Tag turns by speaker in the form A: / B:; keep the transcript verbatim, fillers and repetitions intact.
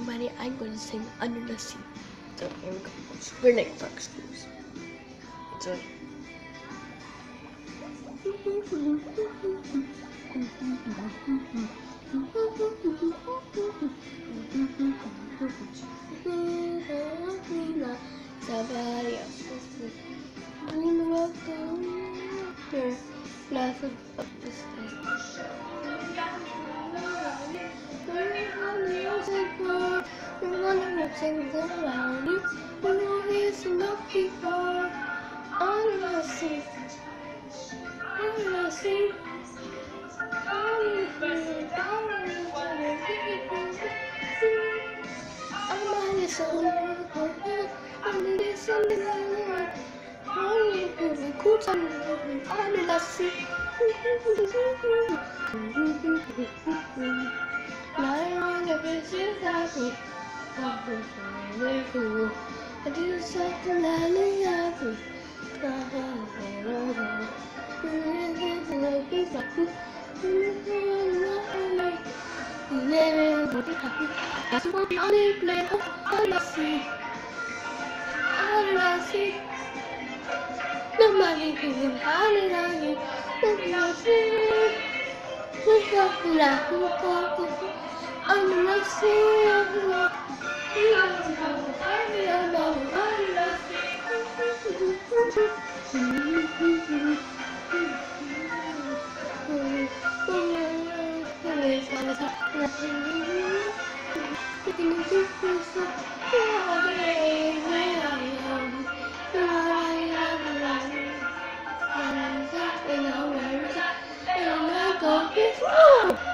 A: everybody, I'm going to sing Under the Sea. So here we go. Grenade Park Schools. Enjoy. Somebody else is dreaming about the nothing but this thing. Everyone sings around you. You know here's enough people. Under the sea. Under the sea. I'm the sun. Under the sun. Under the sea. I never see happy. Very cool. I do something that is happy. That's what the only play on the sea. On the sea. Nobody can hide on you. On the sea. We got the laugh. Under the sea. Oh!